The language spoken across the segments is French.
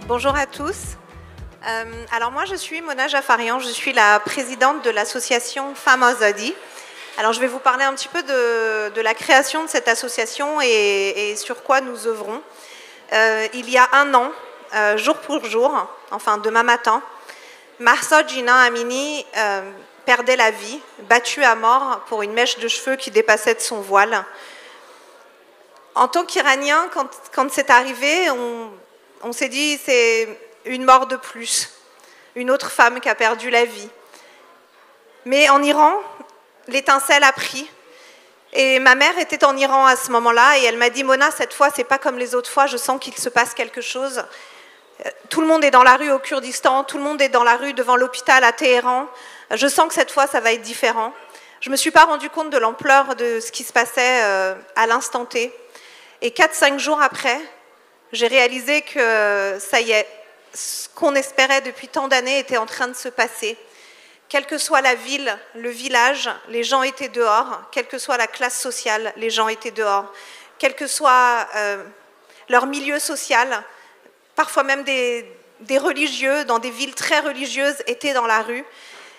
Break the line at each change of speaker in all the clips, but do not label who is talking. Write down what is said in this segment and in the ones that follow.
Bonjour à tous. Alors moi je suis Mona Jafarian, je suis la présidente de l'association Femmes Azadi. Alors je vais vous parler un petit peu de la création de cette association et sur quoi nous œuvrons. Il y a un an, jour pour jour, enfin demain matin, Mahsa Jina Amini perdait la vie, battue à mort pour une mèche de cheveux qui dépassait de son voile. En tant qu'Iranien, quand c'est arrivé, on s'est dit c'est une mort de plus, une autre femme qui a perdu la vie. Mais en Iran, l'étincelle a pris. Et ma mère était en Iran à ce moment-là et elle m'a dit « Mona, cette fois, c'est pas comme les autres fois, je sens qu'il se passe quelque chose. Tout le monde est dans la rue au Kurdistan, tout le monde est dans la rue devant l'hôpital à Téhéran. Je sens que cette fois, ça va être différent. » Je ne me suis pas rendu compte de l'ampleur de ce qui se passait à l'instant T. Et 4-5 jours après, j'ai réalisé que ça y est, ce qu'on espérait depuis tant d'années était en train de se passer. Quelle que soit la ville, le village, les gens étaient dehors. Quelle que soit la classe sociale, les gens étaient dehors. Quel que soit leur milieu social, parfois même des religieux, dans des villes très religieuses, étaient dans la rue.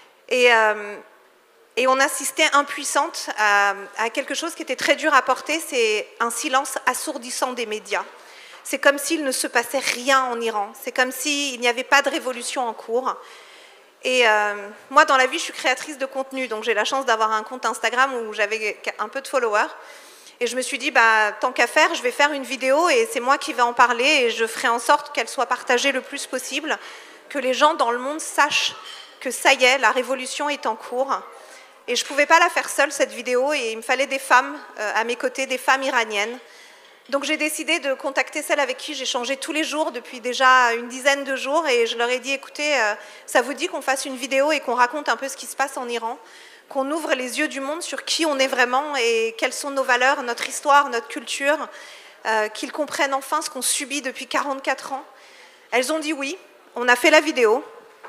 Et on assistait impuissante à quelque chose qui était très dur à porter, c'est un silence assourdissant des médias. C'est comme s'il ne se passait rien en Iran. C'est comme s'il n'y avait pas de révolution en cours. Et moi, dans la vie, je suis créatrice de contenu, donc j'ai la chance d'avoir un compte Instagram où j'avais un peu de followers. Et je me suis dit, tant qu'à faire, je vais faire une vidéo et c'est moi qui vais en parler et je ferai en sorte qu'elle soit partagée le plus possible, que les gens dans le monde sachent que ça y est, la révolution est en cours. Et je ne pouvais pas la faire seule, cette vidéo, et il me fallait des femmes à mes côtés, des femmes iraniennes. Donc j'ai décidé de contacter celles avec qui j'échangeais tous les jours depuis déjà une dizaine de jours, et je leur ai dit, écoutez, ça vous dit qu'on fasse une vidéo et qu'on raconte un peu ce qui se passe en Iran, qu'on ouvre les yeux du monde sur qui on est vraiment et quelles sont nos valeurs, notre histoire, notre culture, qu'ils comprennent enfin ce qu'on subit depuis 44 ans. Elles ont dit oui, on a fait la vidéo.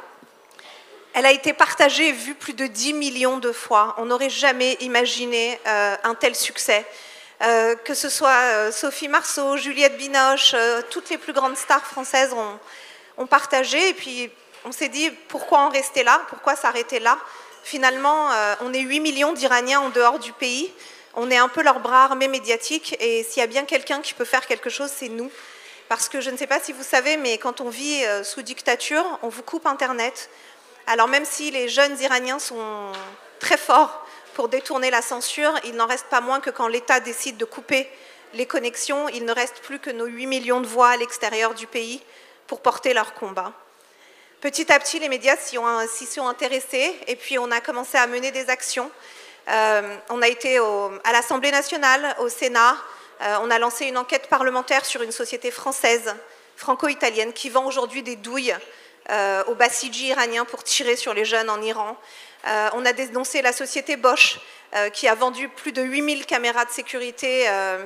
Elle a été partagée et vue plus de 10 millions de fois. On n'aurait jamais imaginé un tel succès. Que ce soit Sophie Marceau, Juliette Binoche, toutes les plus grandes stars françaises ont partagé. Et puis on s'est dit, pourquoi en rester là? Pourquoi s'arrêter là? Finalement, on est 8 millions d'Iraniens en dehors du pays. On est un peu leur bras armé médiatique. Et s'il y a bien quelqu'un qui peut faire quelque chose, c'est nous. Parce que je ne sais pas si vous savez, mais quand on vit sous dictature, on vous coupe Internet. Alors même si les jeunes Iraniens sont très forts pour détourner la censure, il n'en reste pas moins que quand l'État décide de couper les connexions, il ne reste plus que nos 8 millions de voix à l'extérieur du pays pour porter leur combat. Petit à petit, les médias s'y sont intéressés et puis on a commencé à mener des actions. On a été à l'Assemblée nationale, au Sénat, on a lancé une enquête parlementaire sur une société française, franco-italienne, qui vend aujourd'hui des douilles aux Basiji iraniens pour tirer sur les jeunes en Iran. On a dénoncé la société Bosch qui a vendu plus de 8000 caméras de sécurité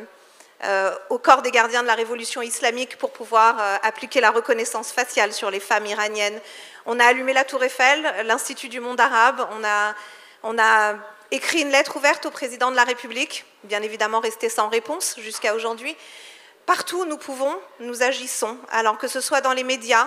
au corps des gardiens de la révolution islamique pour pouvoir appliquer la reconnaissance faciale sur les femmes iraniennes. On a allumé la Tour Eiffel, l'Institut du monde arabe. On a écrit une lettre ouverte au président de la République, bien évidemment restée sans réponse jusqu'à aujourd'hui. Partout où nous pouvons, nous agissons, alors que ce soit dans les médias,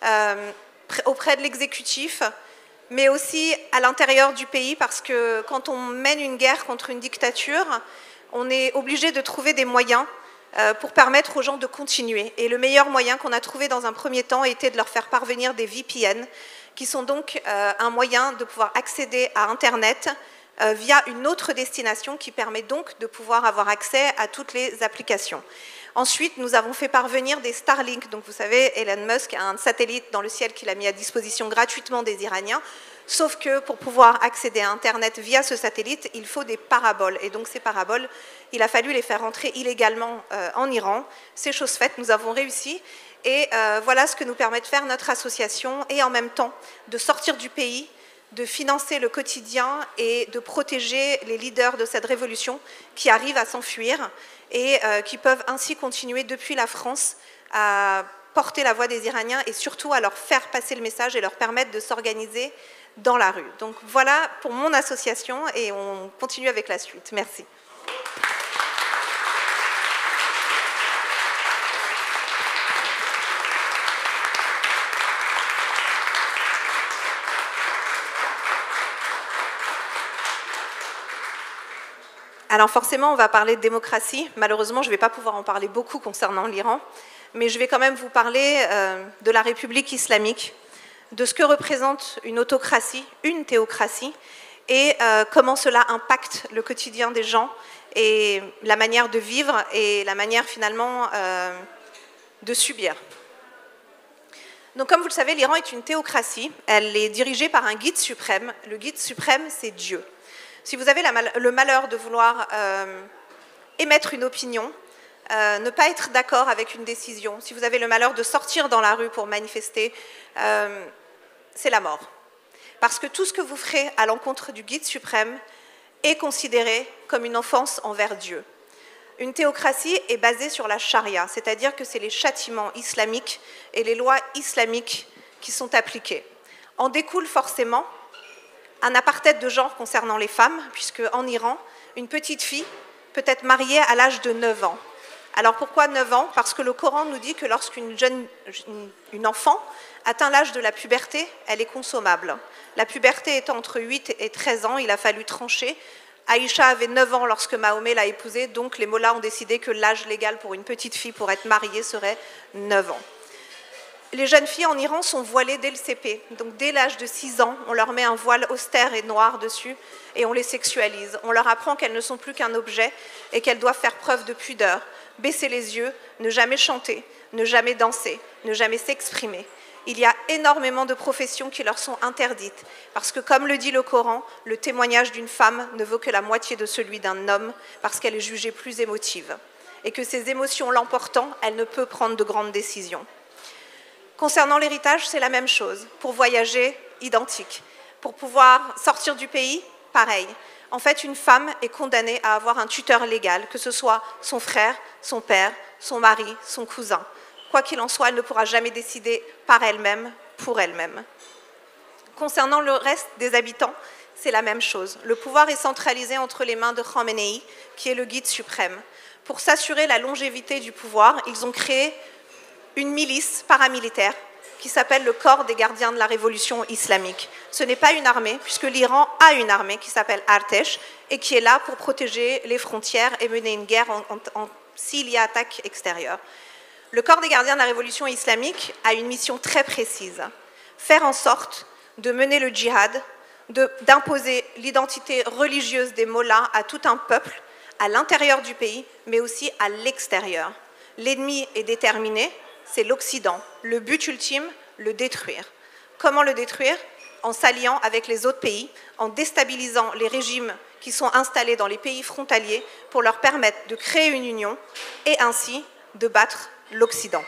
auprès de l'exécutif, mais aussi à l'intérieur du pays, parce que quand on mène une guerre contre une dictature, on est obligé de trouver des moyens pour permettre aux gens de continuer. Et le meilleur moyen qu'on a trouvé dans un premier temps était de leur faire parvenir des VPN, qui sont donc un moyen de pouvoir accéder à Internet via une autre destination qui permet donc de pouvoir avoir accès à toutes les applications. Ensuite, nous avons fait parvenir des Starlink. Donc, vous savez, Elon Musk a un satellite dans le ciel qu'il a mis à disposition gratuitement des Iraniens. Sauf que pour pouvoir accéder à Internet via ce satellite, il faut des paraboles. Et donc, ces paraboles, il a fallu les faire entrer illégalement en Iran. C'est chose faite, nous avons réussi. Et voilà ce que nous permet de faire notre association. Et en même temps, de sortir du pays, de financer le quotidien et de protéger les leaders de cette révolution qui arrivent à s'enfuir et qui peuvent ainsi continuer depuis la France à porter la voix des Iraniens et surtout à leur faire passer le message et leur permettre de s'organiser dans la rue. Donc voilà pour mon association et on continue avec la suite. Merci. Alors forcément, on va parler de démocratie. Malheureusement, je ne vais pas pouvoir en parler beaucoup concernant l'Iran, mais je vais quand même vous parler de la République islamique, de ce que représente une autocratie, une théocratie, et comment cela impacte le quotidien des gens et la manière de vivre et la manière finalement de subir. Donc comme vous le savez, l'Iran est une théocratie, elle est dirigée par un guide suprême. Le guide suprême, c'est Dieu. Si vous avez le malheur de vouloir émettre une opinion, ne pas être d'accord avec une décision, si vous avez le malheur de sortir dans la rue pour manifester, c'est la mort. Parce que tout ce que vous ferez à l'encontre du guide suprême est considéré comme une offense envers Dieu. Une théocratie est basée sur la charia, c'est-à-dire que c'est les châtiments islamiques et les lois islamiques qui sont appliquées. En découle forcément un apartheid de genre concernant les femmes, puisque en Iran, une petite fille peut être mariée à l'âge de 9 ans. Alors pourquoi 9 ans? Parce que le Coran nous dit que lorsqu'une enfant atteint l'âge de la puberté, elle est consommable. La puberté étant entre 8 et 13 ans, il a fallu trancher. Aïcha avait 9 ans lorsque Mahomet l'a épousée, donc les mollahs ont décidé que l'âge légal pour une petite fille pour être mariée serait 9 ans. Les jeunes filles en Iran sont voilées dès le CP, donc dès l'âge de 6 ans, on leur met un voile austère et noir dessus et on les sexualise. On leur apprend qu'elles ne sont plus qu'un objet et qu'elles doivent faire preuve de pudeur, baisser les yeux, ne jamais chanter, ne jamais danser, ne jamais s'exprimer. Il y a énormément de professions qui leur sont interdites, parce que comme le dit le Coran, le témoignage d'une femme ne vaut que la moitié de celui d'un homme, parce qu'elle est jugée plus émotive, et que ses émotions l'emportant, elle ne peut prendre de grandes décisions. Concernant l'héritage, c'est la même chose. Pour voyager, identique. Pour pouvoir sortir du pays, pareil. En fait, une femme est condamnée à avoir un tuteur légal, que ce soit son frère, son père, son mari, son cousin. Quoi qu'il en soit, elle ne pourra jamais décider par elle-même, pour elle-même. Concernant le reste des habitants, c'est la même chose. Le pouvoir est centralisé entre les mains de Khamenei, qui est le guide suprême. Pour s'assurer la longévité du pouvoir, ils ont créé une milice paramilitaire qui s'appelle le Corps des gardiens de la révolution islamique. Ce n'est pas une armée, puisque l'Iran a une armée qui s'appelle Artesh et qui est là pour protéger les frontières et mener une guerre s'il y a attaque extérieure. Le Corps des gardiens de la révolution islamique a une mission très précise, faire en sorte de mener le djihad, d'imposer l'identité religieuse des mollahs à tout un peuple, à l'intérieur du pays, mais aussi à l'extérieur. L'ennemi est déterminé, c'est l'Occident. Le but ultime, le détruire. Comment le détruire? En s'alliant avec les autres pays, en déstabilisant les régimes qui sont installés dans les pays frontaliers pour leur permettre de créer une union et ainsi de battre l'Occident.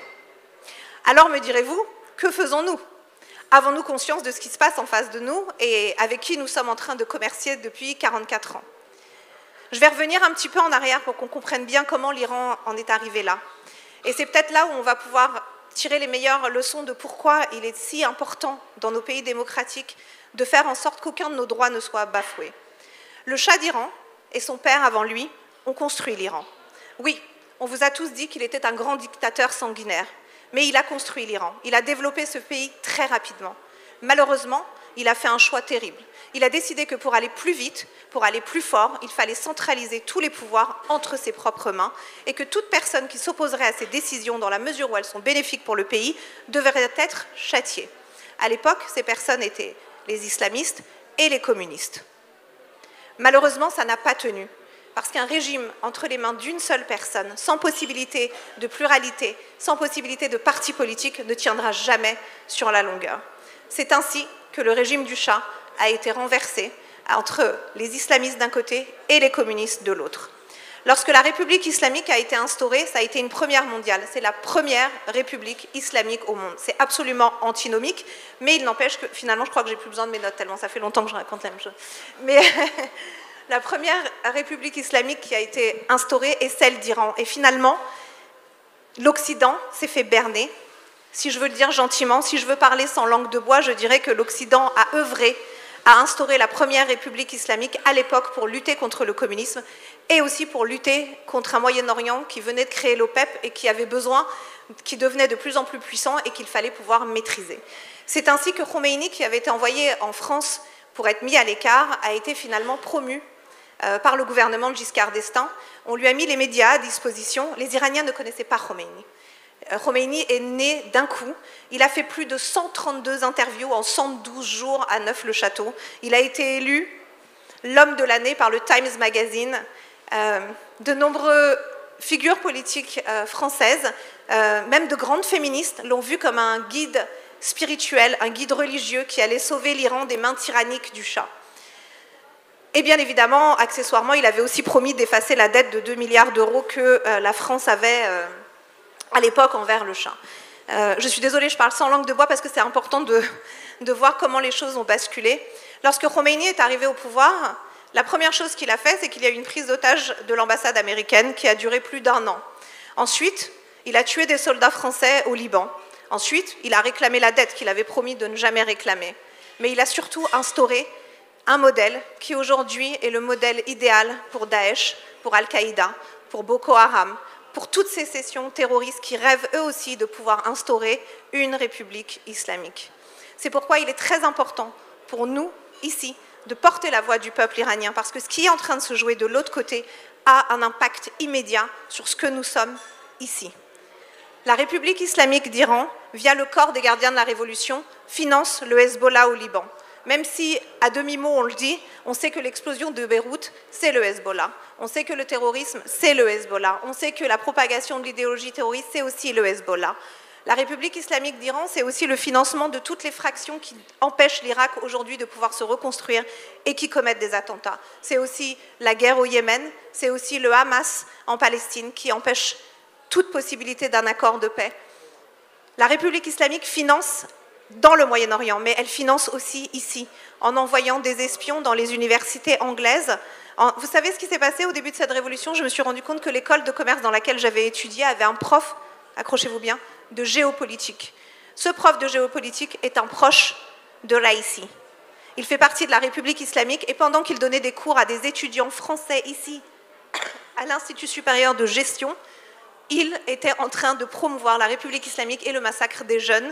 Alors me direz-vous, que faisons-nous? Avons-nous conscience de ce qui se passe en face de nous et avec qui nous sommes en train de commercer depuis 44 ans? Je vais revenir un petit peu en arrière pour qu'on comprenne bien comment l'Iran en est arrivé là. Et c'est peut-être là où on va pouvoir tirer les meilleures leçons de pourquoi il est si important dans nos pays démocratiques de faire en sorte qu'aucun de nos droits ne soit bafoué. Le Shah d'Iran et son père avant lui ont construit l'Iran. Oui, on vous a tous dit qu'il était un grand dictateur sanguinaire, mais il a construit l'Iran. Il a développé ce pays très rapidement. Malheureusement, il a fait un choix terrible. Il a décidé que pour aller plus vite, pour aller plus fort, il fallait centraliser tous les pouvoirs entre ses propres mains et que toute personne qui s'opposerait à ces décisions, dans la mesure où elles sont bénéfiques pour le pays, devrait être châtiée. À l'époque, ces personnes étaient les islamistes et les communistes. Malheureusement, ça n'a pas tenu. Parce qu'un régime entre les mains d'une seule personne, sans possibilité de pluralité, sans possibilité de parti politique, ne tiendra jamais sur la longueur. C'est ainsi que le régime du Shah a été renversé entre les islamistes d'un côté et les communistes de l'autre. Lorsque la République islamique a été instaurée, ça a été une première mondiale. C'est la première république islamique au monde. C'est absolument antinomique, mais il n'empêche que finalement, je crois que j'ai plus besoin de mes notes tellement ça fait longtemps que je raconte la même chose. Mais la première république islamique qui a été instaurée est celle d'Iran. Et finalement, l'Occident s'est fait berner. Si je veux le dire gentiment, si je veux parler sans langue de bois, je dirais que l'Occident a œuvré à instaurer la première république islamique à l'époque pour lutter contre le communisme et aussi pour lutter contre un Moyen-Orient qui venait de créer l'OPEP et qui avait besoin, qui devenait de plus en plus puissant et qu'il fallait pouvoir maîtriser. C'est ainsi que Khomeini, qui avait été envoyé en France pour être mis à l'écart, a été finalement promu par le gouvernement de Giscard d'Estaing. On lui a mis les médias à disposition. Les Iraniens ne connaissaient pas Khomeini. Khomeini est né d'un coup. Il a fait plus de 132 interviews en 112 jours à Neuf-le-Château. Il a été élu l'homme de l'année par le Times Magazine. De nombreuses figures politiques françaises, même de grandes féministes, l'ont vu comme un guide spirituel, un guide religieux qui allait sauver l'Iran des mains tyranniques du Shah. Et bien évidemment, accessoirement, il avait aussi promis d'effacer la dette de 2 milliards d'euros que la France avait à l'époque envers le Shah. Je suis désolée, je parle sans langue de bois parce que c'est important de voir comment les choses ont basculé. Lorsque Khomeini est arrivé au pouvoir, la première chose qu'il a fait, c'est qu'il y a eu une prise d'otage de l'ambassade américaine qui a duré plus d'1 an. Ensuite, il a tué des soldats français au Liban. Ensuite, il a réclamé la dette qu'il avait promis de ne jamais réclamer. Mais il a surtout instauré un modèle qui aujourd'hui est le modèle idéal pour Daesh, pour Al-Qaïda, pour Boko Haram, pour toutes ces sessions terroristes qui rêvent eux aussi de pouvoir instaurer une république islamique. C'est pourquoi il est très important pour nous, ici, de porter la voix du peuple iranien, parce que ce qui est en train de se jouer de l'autre côté a un impact immédiat sur ce que nous sommes ici. La République islamique d'Iran, via le corps des gardiens de la Révolution, finance le Hezbollah au Liban. Même si, à demi-mot, on le dit, on sait que l'explosion de Beyrouth, c'est le Hezbollah. On sait que le terrorisme, c'est le Hezbollah. On sait que la propagation de l'idéologie terroriste, c'est aussi le Hezbollah. La République islamique d'Iran, c'est aussi le financement de toutes les fractions qui empêchent l'Irak aujourd'hui de pouvoir se reconstruire et qui commettent des attentats. C'est aussi la guerre au Yémen, c'est aussi le Hamas en Palestine qui empêche toute possibilité d'un accord de paix. La République islamique finance dans le Moyen-Orient, mais elle finance aussi ici, en envoyant des espions dans les universités anglaises. Vous savez ce qui s'est passé au début de cette révolution? Je me suis rendu compte que l'école de commerce dans laquelle j'avais étudié avait un prof, accrochez-vous bien, de géopolitique. Ce prof de géopolitique est un proche de Raïssi. Il fait partie de la République islamique et pendant qu'il donnait des cours à des étudiants français ici, à l'Institut supérieur de gestion, il était en train de promouvoir la République islamique et le massacre des jeunes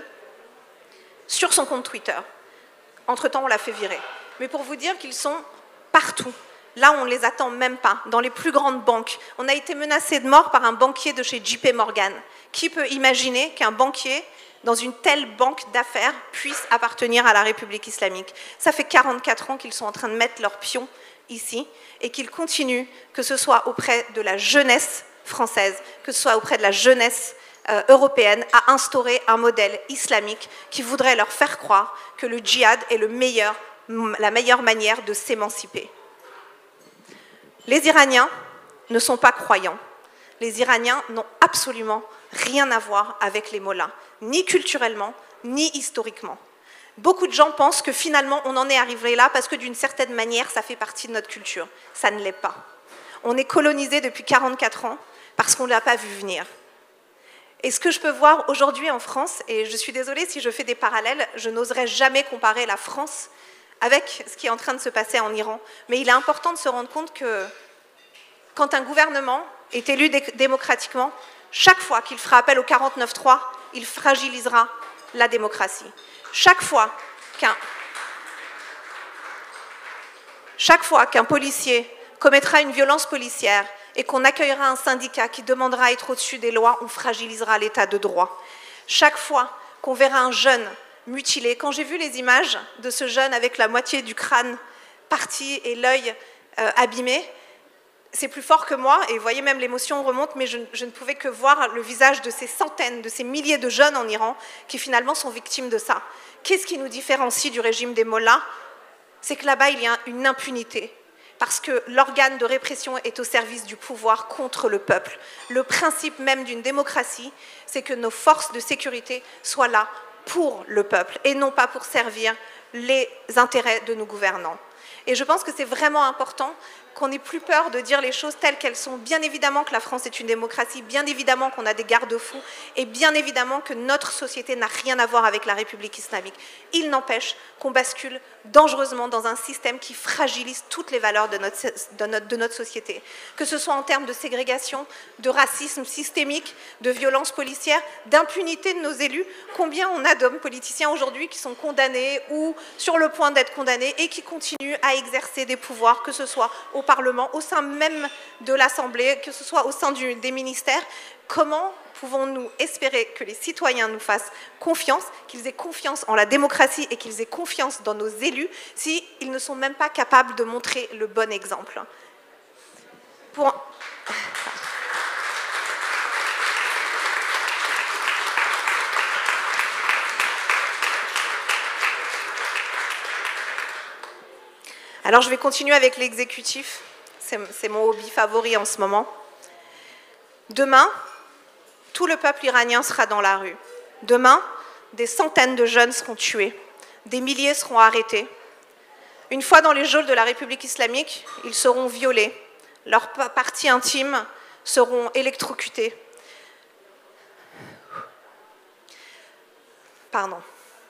sur son compte Twitter. Entre-temps, on l'a fait virer. Mais pour vous dire qu'ils sont partout. Là, on ne les attend même pas. Dans les plus grandes banques. On a été menacé de mort par un banquier de chez JP Morgan. Qui peut imaginer qu'un banquier, dans une telle banque d'affaires, puisse appartenir à la République islamique? Ça fait 44 ans qu'ils sont en train de mettre leurs pions ici et qu'ils continuent, que ce soit auprès de la jeunesse française, que ce soit auprès de la jeunesse européenne, à instaurer un modèle islamique qui voudrait leur faire croire que le djihad est la meilleure manière de s'émanciper. Les Iraniens ne sont pas croyants. Les Iraniens n'ont absolument rien à voir avec les mollahs, ni culturellement, ni historiquement. Beaucoup de gens pensent que finalement on en est arrivé là parce que d'une certaine manière ça fait partie de notre culture. Ça ne l'est pas. On est colonisé depuis 44 ans parce qu'on ne l'a pas vu venir. Et ce que je peux voir aujourd'hui en France, et je suis désolée si je fais des parallèles, je n'oserais jamais comparer la France avec ce qui est en train de se passer en Iran, mais il est important de se rendre compte que quand un gouvernement est élu démocratiquement, chaque fois qu'il fera appel au 49.3, il fragilisera la démocratie. Chaque fois qu'un policier commettra une violence policière et qu'on accueillera un syndicat qui demandera à être au-dessus des lois, on fragilisera l'état de droit. Chaque fois qu'on verra un jeune mutilé, quand j'ai vu les images de ce jeune avec la moitié du crâne parti et l'œil abîmé, c'est plus fort que moi, et vous voyez même l'émotion remonte, mais je ne pouvais que voir le visage de ces centaines, de ces milliers de jeunes en Iran qui finalement sont victimes de ça. Qu'est-ce qui nous différencie du régime des mollahs? C'est que là-bas, il y a une impunité, parce que l'organe de répression est au service du pouvoir contre le peuple. Le principe même d'une démocratie, c'est que nos forces de sécurité soient là pour le peuple, et non pas pour servir les intérêts de nos gouvernants. Et je pense que c'est vraiment important qu'on n'ait plus peur de dire les choses telles qu'elles sont. Bien évidemment que la France est une démocratie, bien évidemment qu'on a des garde-fous, et bien évidemment que notre société n'a rien à voir avec la République islamique. Il n'empêche qu'on bascule dangereusement dans un système qui fragilise toutes les valeurs de notre société. Que ce soit en termes de ségrégation, de racisme systémique, de violence policière, d'impunité de nos élus. Combien on a d'hommes politiciens aujourd'hui qui sont condamnés ou sur le point d'être condamnés et qui continuent à exercer des pouvoirs, que ce soit au Parlement, au sein même de l'Assemblée, que ce soit au sein des ministères. Comment pouvons-nous espérer que les citoyens nous fassent confiance, qu'ils aient confiance en la démocratie et qu'ils aient confiance dans nos élus, s'ils ne sont même pas capables de montrer le bon exemple? Alors je vais continuer avec l'exécutif, c'est mon hobby favori en ce moment. Demain, tout le peuple iranien sera dans la rue. Demain, des centaines de jeunes seront tués, des milliers seront arrêtés. Une fois dans les geôles de la République islamique, ils seront violés, leurs parties intimes seront électrocutées. Pardon.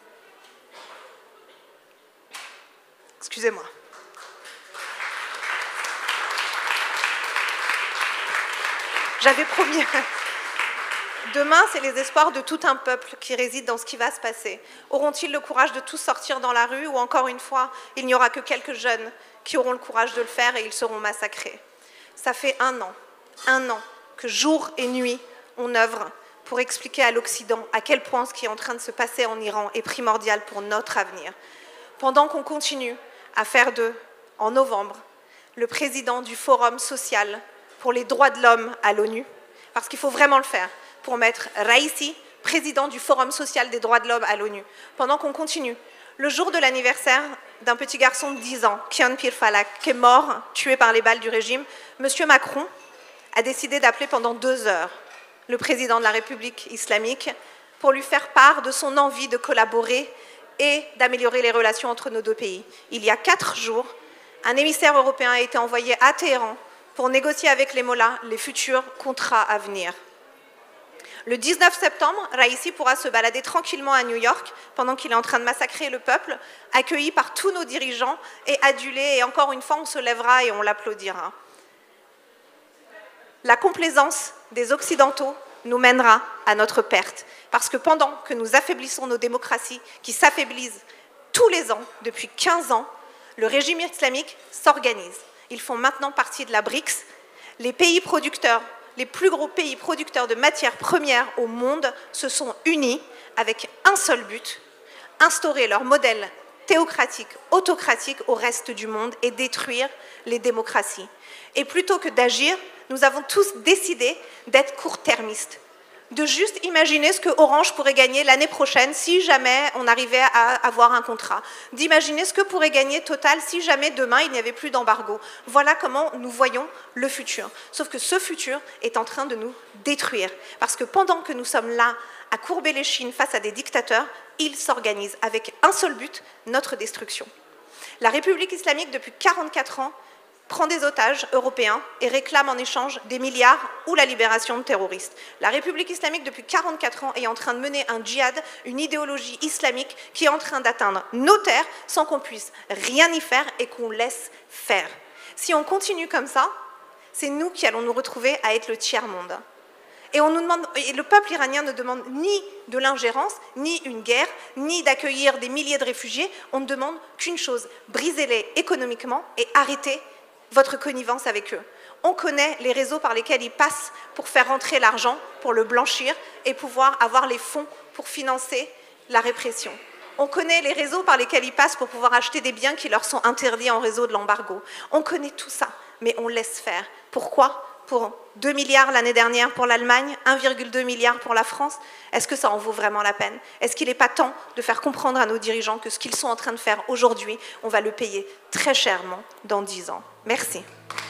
Excusez-moi. J'avais promis. Demain, c'est les espoirs de tout un peuple qui réside dans ce qui va se passer. Auront-ils le courage de tous sortir dans la rue ou encore une fois, il n'y aura que quelques jeunes qui auront le courage de le faire et ils seront massacrés? Ça fait un an que jour et nuit, on œuvre pour expliquer à l'Occident à quel point ce qui est en train de se passer en Iran est primordial pour notre avenir. Pendant qu'on continue à faire en novembre, le président du Forum social pour les droits de l'homme à l'ONU, parce qu'il faut vraiment le faire, pour mettre Raïssi, président du Forum social des droits de l'homme à l'ONU. Pendant qu'on continue, le jour de l'anniversaire d'un petit garçon de 10 ans, Kian Pirfalak, qui est mort, tué par les balles du régime, M. Macron a décidé d'appeler pendant 2 heures le président de la République islamique pour lui faire part de son envie de collaborer et d'améliorer les relations entre nos deux pays. Il y a 4 jours, un émissaire européen a été envoyé à Téhéran pour négocier avec les mollahs les futurs contrats à venir. Le 19 septembre, Raïssi pourra se balader tranquillement à New York pendant qu'il est en train de massacrer le peuple, accueilli par tous nos dirigeants et adulé, et encore une fois, on se lèvera et on l'applaudira. La complaisance des Occidentaux nous mènera à notre perte, parce que pendant que nous affaiblissons nos démocraties, qui s'affaiblissent tous les ans, depuis 15 ans, le régime islamique s'organise. Ils font maintenant partie de la BRICS. Les pays producteurs, les plus gros pays producteurs de matières premières au monde se sont unis avec un seul but, instaurer leur modèle théocratique, autocratique au reste du monde et détruire les démocraties. Et plutôt que d'agir, nous avons tous décidé d'être court-termistes, de juste imaginer ce que Orange pourrait gagner l'année prochaine si jamais on arrivait à avoir un contrat, d'imaginer ce que pourrait gagner Total si jamais demain il n'y avait plus d'embargo. Voilà comment nous voyons le futur. Sauf que ce futur est en train de nous détruire, parce que pendant que nous sommes là à courber les chines face à des dictateurs, ils s'organisent avec un seul but, notre destruction. La République islamique, depuis 44 ans, prend des otages européens et réclame en échange des milliards ou la libération de terroristes. La République islamique, depuis 44 ans, est en train de mener un djihad, une idéologie islamique qui est en train d'atteindre nos terres sans qu'on puisse rien y faire et qu'on laisse faire. Si on continue comme ça, c'est nous qui allons nous retrouver à être le tiers-monde. Et le peuple iranien ne demande ni de l'ingérence, ni une guerre, ni d'accueillir des milliers de réfugiés. On ne demande qu'une chose, brisez-les économiquement et arrêtez votre connivence avec eux. On connaît les réseaux par lesquels ils passent pour faire rentrer l'argent, pour le blanchir et pouvoir avoir les fonds pour financer la répression. On connaît les réseaux par lesquels ils passent pour pouvoir acheter des biens qui leur sont interdits en réseau de l'embargo. On connaît tout ça, mais on laisse faire. Pourquoi ? Pour 2 milliards l'année dernière pour l'Allemagne, 1,2 milliard pour la France. Est-ce que ça en vaut vraiment la peine? Est-ce qu'il n'est pas temps de faire comprendre à nos dirigeants que ce qu'ils sont en train de faire aujourd'hui, on va le payer très chèrement dans 10 ans? Merci.